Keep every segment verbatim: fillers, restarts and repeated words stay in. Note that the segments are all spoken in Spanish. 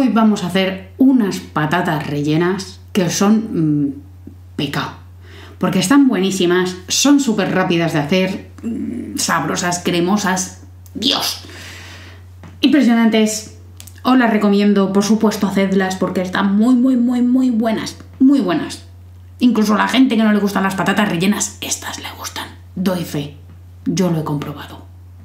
Hoy vamos a hacer unas patatas rellenas que son mmm, pecado. Porque están buenísimas, son súper rápidas de hacer, mmm, sabrosas, cremosas. ¡Dios! Impresionantes. Os las recomiendo, por supuesto, hacedlas porque están muy, muy, muy, muy buenas. Muy buenas. Incluso a la gente que no le gustan las patatas rellenas, estas le gustan. Doy fe. Yo lo he comprobado.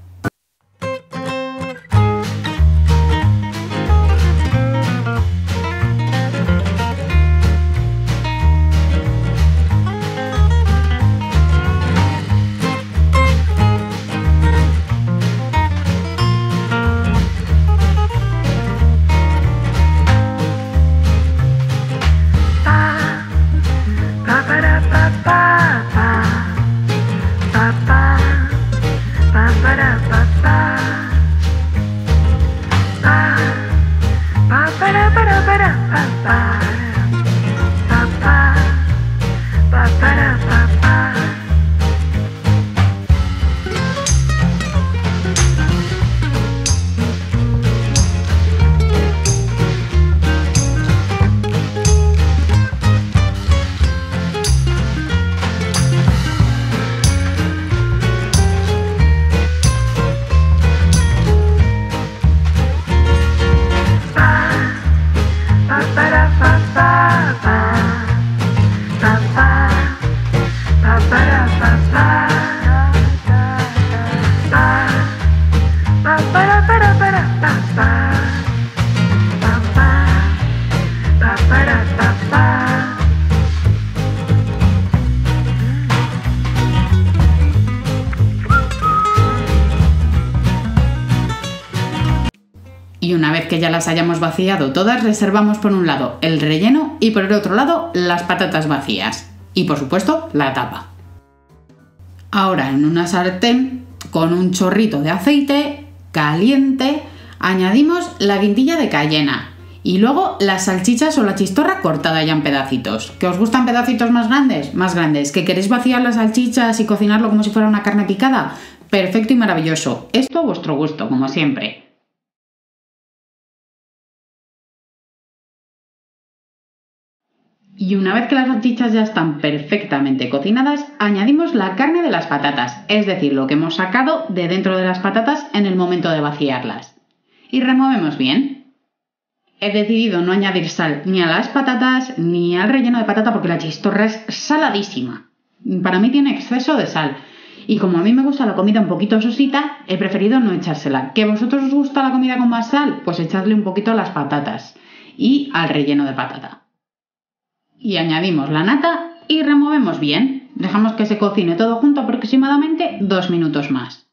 Y una vez que ya las hayamos vaciado todas, reservamos por un lado el relleno y por el otro lado las patatas vacías. Y por supuesto, la tapa. Ahora en una sartén con un chorrito de aceite caliente añadimos la guindilla de cayena y luego las salchichas o la chistorra cortada ya en pedacitos. ¿Que os gustan pedacitos más grandes? Más grandes. ¿Que queréis vaciar las salchichas y cocinarlo como si fuera una carne picada? Perfecto y maravilloso. Esto a vuestro gusto, como siempre. Y una vez que las salchichas ya están perfectamente cocinadas, añadimos la carne de las patatas, es decir, lo que hemos sacado de dentro de las patatas en el momento de vaciarlas. Y removemos bien. He decidido no añadir sal ni a las patatas ni al relleno de patata porque la chistorra es saladísima. Para mí tiene exceso de sal. Y como a mí me gusta la comida un poquito sosita, he preferido no echársela. ¿Que a vosotros os gusta la comida con más sal? Pues echadle un poquito a las patatas y al relleno de patata. Y añadimos la nata y removemos bien. Dejamos que se cocine todo junto aproximadamente dos minutos más.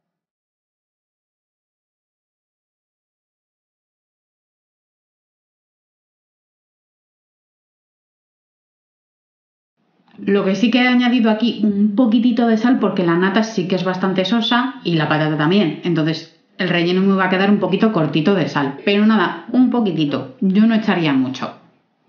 Lo que sí que he añadido aquí un poquitito de sal porque la nata sí que es bastante sosa y la patata también. Entonces el relleno me va a quedar un poquito cortito de sal. Pero nada, un poquitito. Yo no echaría mucho.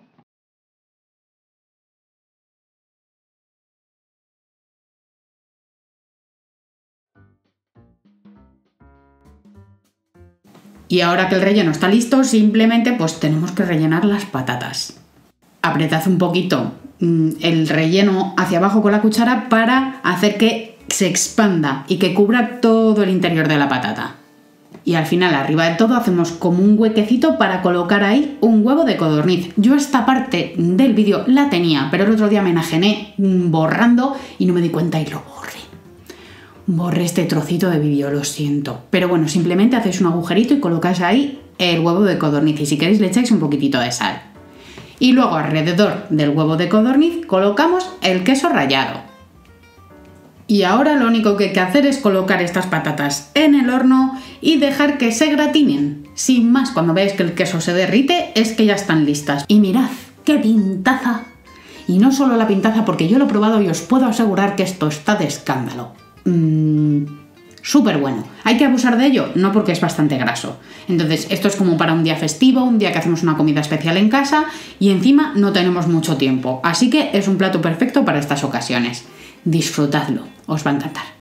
Y ahora que el relleno está listo, simplemente pues tenemos que rellenar las patatas. Apretad un poquito mmm, el relleno hacia abajo con la cuchara para hacer que se expanda y que cubra todo el interior de la patata. Y al final, arriba de todo, hacemos como un huequecito para colocar ahí un huevo de codorniz. Yo esta parte del vídeo la tenía, pero el otro día me enajené borrando y no me di cuenta y lo borré. Borré este trocito de vídeo, lo siento. Pero bueno, simplemente hacéis un agujerito y colocáis ahí el huevo de codorniz. Y si queréis le echáis un poquitito de sal. Y luego alrededor del huevo de codorniz colocamos el queso rallado. Y ahora lo único que hay que hacer es colocar estas patatas en el horno y dejar que se gratinen. Sin más, cuando veáis que el queso se derrite es que ya están listas. Y mirad, qué pintaza. Y no solo la pintaza, porque yo lo he probado y os puedo asegurar que esto está de escándalo. Mmm, súper bueno. ¿Hay que abusar de ello? No, porque es bastante graso. Entonces esto es como para un día festivo, un día que hacemos una comida especial en casa y encima no tenemos mucho tiempo. Así que es un plato perfecto para estas ocasiones. Disfrutadlo, os va a encantar.